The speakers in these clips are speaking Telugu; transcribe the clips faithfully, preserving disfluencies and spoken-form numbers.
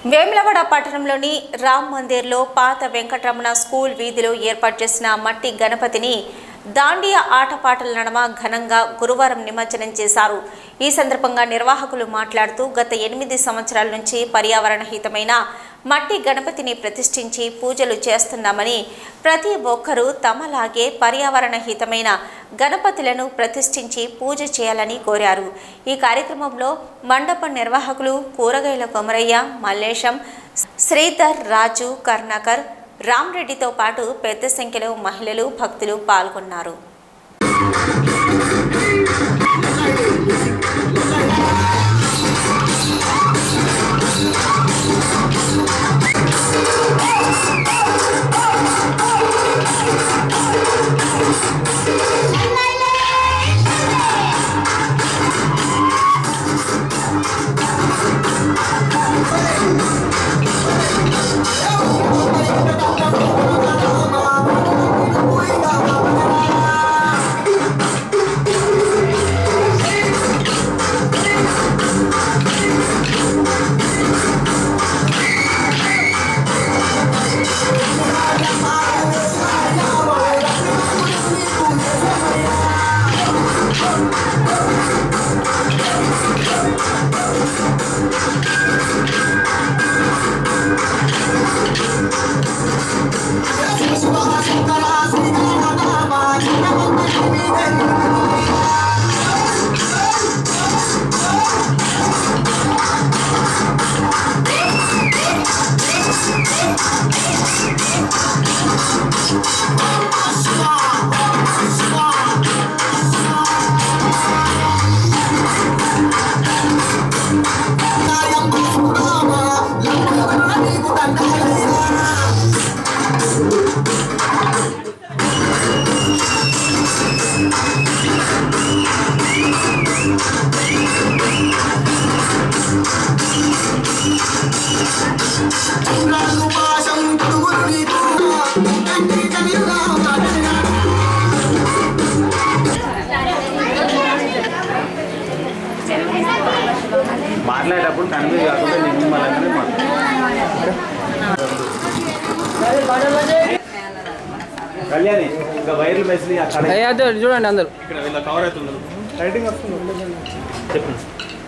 వేములవాడ పట్టణంలోని రామ్ మందిర్లో పాత వెంకటరమణ స్కూల్ వీధిలో ఏర్పాటు చేసిన మట్టి గణపతిని దాండియా ఆటపాటల నడమ ఘనంగా గురువారం నిమజ్జనం చేశారు. ఈ సందర్భంగా నిర్వాహకులు మాట్లాడుతూ గత ఎనిమిది సంవత్సరాల నుంచి పర్యావరణ హితమైన మట్టి గణపతిని ప్రతిష్ఠించి పూజలు చేస్తున్నామని, ప్రతి ఒక్కరూ తమలాగే పర్యావరణ హితమైన గణపతులను ప్రతిష్ఠించి పూజ చేయాలని కోరారు. ఈ కార్యక్రమంలో మండప నిర్వాహకులు కూరగాయల కొమరయ్య, మల్లేశం, శ్రీధర్, రాజు, కర్ణాకర్, రామ్రెడ్డితో పాటు పెద్ద సంఖ్యలో మహిళలు, భక్తులు పాల్గొన్నారు. మాట్లాడేటప్పుడు కన్వే కాకుండా నేను మళ్ళీ కళ్యాణి ఇంకా వైర్లు మెసిలి చూడండి అందరూ ఇక్కడ వీళ్ళ కవర్ అవుతున్నారు. లైటింగ్ వస్తుంది చెప్పండి.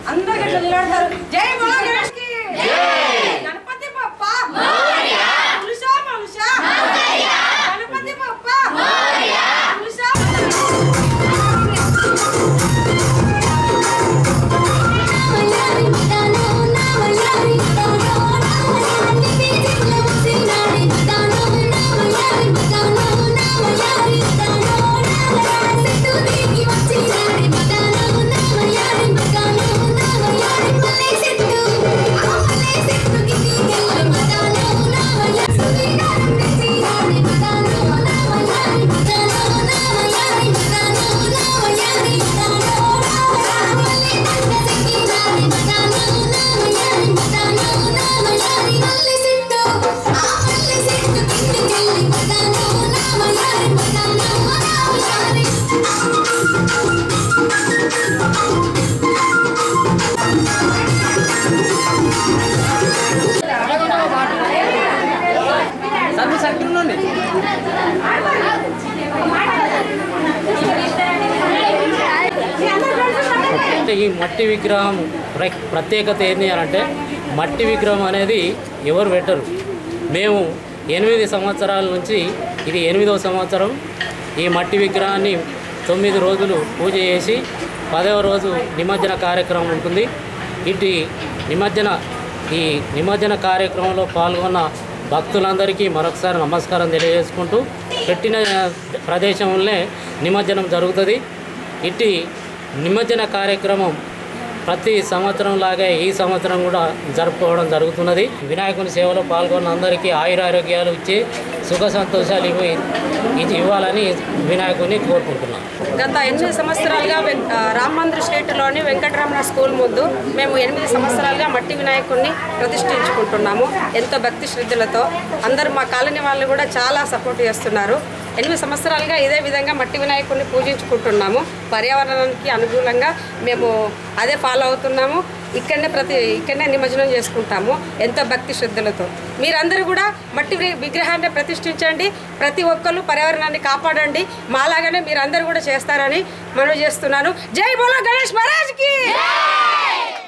ఈ మట్టి విగ్రహం ప్రత్యేకత ఏంటి అని అంటే, మట్టి విగ్రహం అనేది ఎవరు పెట్టరు. మేము ఎనిమిది సంవత్సరాల నుంచి ఇది ఎనిమిదవ సంవత్సరం ఈ మట్టి విగ్రహాన్ని తొమ్మిది రోజులు పూజ చేసి పదవ రోజు నిమజ్జన కార్యక్రమం ఉంటుంది. ఇటు నిమజ్జన ఈ నిమజ్జన కార్యక్రమంలో పాల్గొన్న భక్తులందరికీ మరొకసారి నమస్కారం తెలియజేసుకుంటూ, పెట్టిన ప్రదేశంలోనే నిమజ్జనం జరుగుతుంది. ఇటు నిమజ్జన కార్యక్రమం ప్రతి సంవత్సరం లాగే ఈ సంవత్సరం కూడా జరుపుకోవడం జరుగుతున్నది. వినాయకుని సేవలో పాల్గొన్న అందరికీ ఆయురారోగ్యాలు ఇచ్చి సుఖ సంతోషాలు ఇవి ఇది ఇవ్వాలని వినాయకుని కోరుకుంటున్నాం. గత ఎనిమిది సంవత్సరాలుగా రామ్ మందిర్ స్ట్రీట్లోని వెంకటరమణ స్కూల్ ముందు మేము ఎనిమిది సంవత్సరాలుగా మట్టి వినాయకుడిని ప్రతిష్ఠించుకుంటున్నాము. ఎంతో భక్తి శ్రద్ధలతో అందరూ మా కాలనీ వాళ్ళు కూడా చాలా సపోర్ట్ చేస్తున్నారు. ఎనిమిది సంవత్సరాలుగా ఇదే విధంగా మట్టి వినాయకుడిని పూజించుకుంటున్నాము. పర్యావరణానికి అనుకూలంగా మేము అదే ఫాలో అవుతున్నాము. ఇక్కడనే ప్రతి ఇక్కడనే నిమజ్జనం చేసుకుంటాము ఎంతో భక్తి శ్రద్ధలతో. మీరందరూ కూడా మట్టి విగ్రహాన్ని ప్రతిష్ఠించండి. ప్రతి ఒక్కరు పర్యావరణాన్ని కాపాడండి. మాలాగానే మీరందరూ కూడా చేస్తారని మనవి చేస్తున్నాను. జై బోలో గణేష్ మహారాజ్కి.